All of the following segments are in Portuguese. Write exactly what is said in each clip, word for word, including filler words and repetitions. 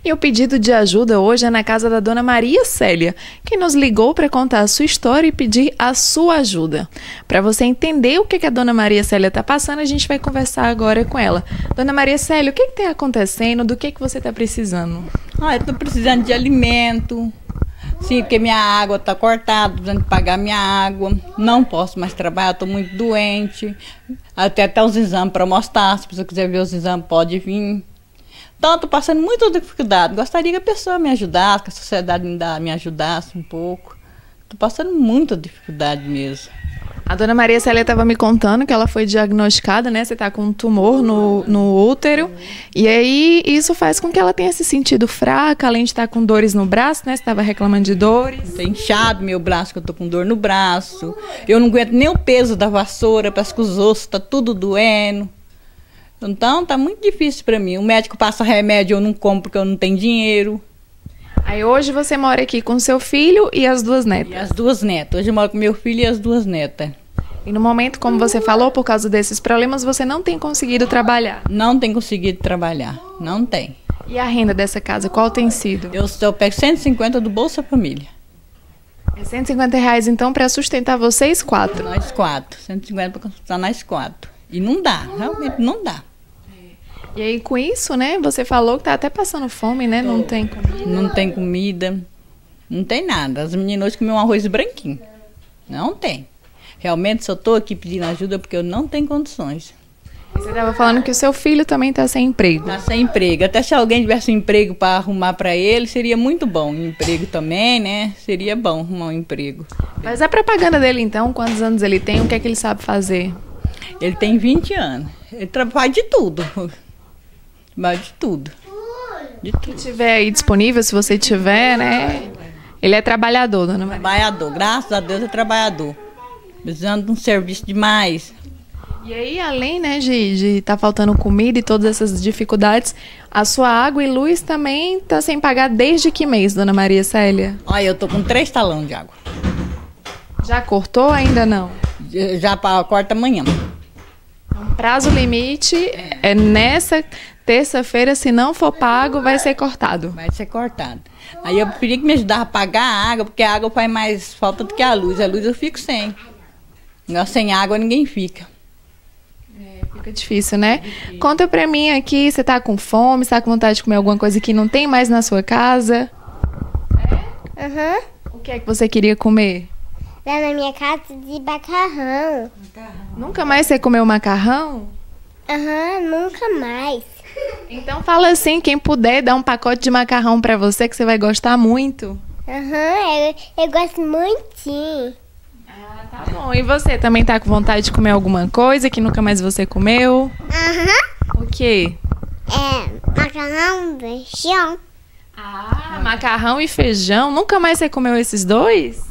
E o pedido de ajuda hoje é na casa da dona Maria Célia, que nos ligou para contar a sua história e pedir a sua ajuda. Para você entender o que, que a dona Maria Célia está passando, a gente vai conversar agora com ela. Dona Maria Célia, o que está acontecendo? Do que, que você está precisando? Ah, eu estou precisando de alimento. Sim, porque minha água está cortada, precisando pagar minha água. Não posso mais trabalhar, estou muito doente. Até até os exames para mostrar. Se você quiser ver os exames, pode vir. Então, estou passando muita dificuldade. Gostaria que a pessoa me ajudasse, que a sociedade me, dá, me ajudasse um pouco. Estou passando muita dificuldade mesmo. A dona Maria Célia estava me contando que ela foi diagnosticada, né? Você está com um tumor no, no útero. E aí, isso faz com que ela tenha se sentido fraca, além de estar com dores no braço, né? Você estava reclamando de dores. Está inchado meu braço, que eu estou com dor no braço. Eu não aguento nem o peso da vassoura, parece que os ossos estão tudo doendo. Então, tá muito difícil para mim. O médico passa remédio, eu não compro porque eu não tenho dinheiro. Aí hoje você mora aqui com seu filho e as duas netas? E as duas netas. Hoje eu moro com meu filho e as duas netas. E no momento, como você falou, por causa desses problemas, você não tem conseguido trabalhar? Não tem conseguido trabalhar, não tem. E a renda dessa casa, qual tem sido? Eu, eu pego cento e cinquenta do Bolsa Família. É cento e cinquenta reais, então, para sustentar vocês quatro? Nós quatro. cento e cinquenta para sustentar nós quatro. E não dá, realmente não dá. E aí, com isso, né, você falou que tá até passando fome, né? Não tem comida. Não tem comida, não tem nada. As meninas hoje comiam um arroz branquinho. Não tem. Realmente, se eu tô aqui pedindo ajuda, porque eu não tenho condições. E você estava falando que o seu filho também tá sem emprego. Tá sem emprego. Até se alguém tivesse um emprego para arrumar para ele, seria muito bom. Um emprego também, né? Seria bom arrumar um emprego. Mas a propaganda dele, então, quantos anos ele tem? O que é que ele sabe fazer? Ele tem vinte anos. Ele faz de tudo. Mas de tudo. De tudo. Se tiver aí disponível, se você tiver, né? Ele é trabalhador, dona Maria. Trabalhador, graças a Deus é trabalhador. Precisando de um serviço demais. E aí, além, né, de estar tá faltando comida e todas essas dificuldades, a sua água e luz também tá sem pagar desde que mês, dona Maria Célia? Olha, eu tô com três talões de água. Já cortou ou ainda não? Já, já pra, corta amanhã. O prazo limite é, é nessa terça-feira, se não for pago, vai ser cortado. Vai ser cortado. Aí eu pedi que me ajudasse a pagar a água, porque a água faz mais falta do que a luz. A luz eu fico sem. Sem água ninguém fica. É, fica difícil, né? Difícil. Conta pra mim aqui, você tá com fome, você tá com vontade de comer alguma coisa que não tem mais na sua casa? É? Aham. Uhum. O que é que você queria comer? Lá na minha casa de macarrão. macarrão. Nunca mais você comeu macarrão? Aham, uhum, nunca mais. Então fala assim, quem puder dar um pacote de macarrão pra você, que você vai gostar muito. Aham, uhum, eu, eu gosto muito. Ah, tá bom. E você também tá com vontade de comer alguma coisa que nunca mais você comeu? Aham. Uhum. O quê? É, macarrão, feijão. Ah, macarrão e feijão. Nunca mais você comeu esses dois?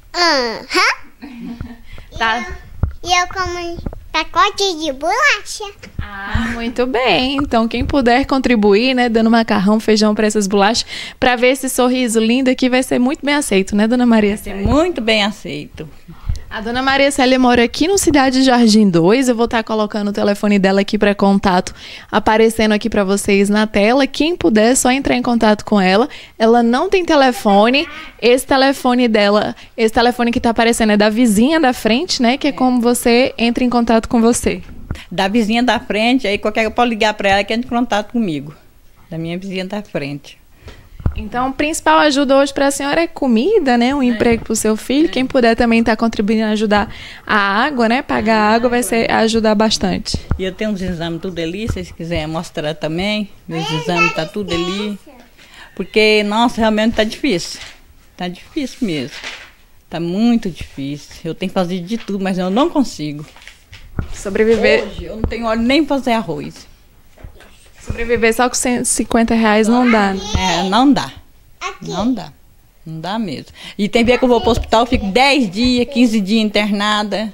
Aham. Uhum. Tá. E eu, e eu como pacote de bolacha. Ah, muito bem. Então, quem puder contribuir, né, dando macarrão, feijão para essas bolachas, para ver esse sorriso lindo aqui, vai ser muito bem aceito, né, dona Maria Célia? Muito bem aceito. A dona Maria Célia mora aqui no Cidade Jardim dois. Eu vou estar colocando o telefone dela aqui para contato, aparecendo aqui para vocês na tela. Quem puder, é só entrar em contato com ela. Ela não tem telefone. Esse telefone dela, esse telefone que está aparecendo é da vizinha da frente, né? Que é como você entra em contato com você. Da vizinha da frente, aí qualquer um pode ligar para ela que entra em contato comigo. Da minha vizinha da frente. Então, a principal ajuda hoje para a senhora é comida, né? Um é. emprego para o seu filho. É. Quem puder também estar tá contribuindo a ajudar a água, né? Pagar a água vai ser, ajudar bastante. E eu tenho uns exames tudo ali, se vocês quiserem mostrar também. Meus exames tá tudo ali. Porque, nossa, realmente tá difícil. Tá difícil mesmo. Tá muito difícil. Eu tenho que fazer de tudo, mas eu não consigo. Sobreviver... Hoje eu não tenho hora nem pra fazer arroz. Sobreviver só com cento e cinquenta reais não dá, né? É, não dá. Não dá. Não dá mesmo. E tem vez que eu vou pro hospital, eu fico dez dias, quinze dias internada.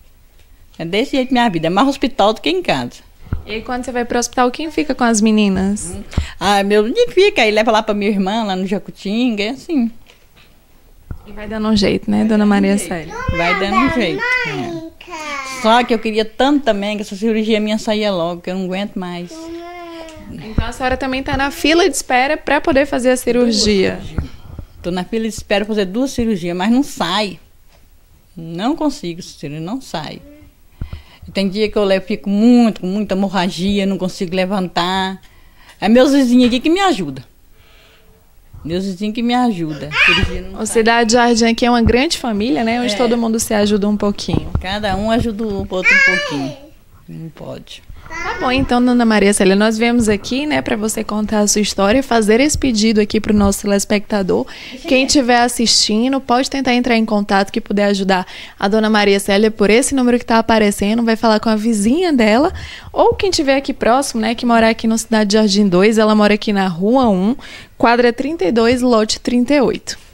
É desse jeito minha vida. É mais hospital do que em casa. E aí, quando você vai pro hospital, quem fica com as meninas? Hum. Ah, meu menino fica. Aí leva lá pra minha irmã, lá no Jacutinga, é assim. E vai dando um jeito, né, dona Maria Célia? Vai dando um jeito. É. Só que eu queria tanto também que essa cirurgia minha saía logo, que eu não aguento mais. Então a senhora também está na fila de espera para poder fazer a cirurgia. Estou na fila de espera para fazer duas cirurgias, mas não sai. Não consigo, Cecília, não sai. Tem dia que eu levo, fico muito, com muita hemorragia, não consigo levantar. É meus vizinhos aqui que me ajudam. Meus vizinhos que me ajudam. A Cidade Jardim aqui é uma grande família, né? Onde é. todo mundo se ajuda um pouquinho. Cada um ajuda o outro um pouquinho. Não pode. Tá bom, então, Dona Maria Célia, nós viemos aqui, né, para você contar a sua história, fazer esse pedido aqui para o nosso telespectador. Quem estiver assistindo, pode tentar entrar em contato, que puder ajudar a Dona Maria Célia por esse número que está aparecendo, vai falar com a vizinha dela, ou quem estiver aqui próximo, né, que mora aqui no Cidade Jardim dois, ela mora aqui na Rua um, quadra trinta e dois, lote trinta e oito.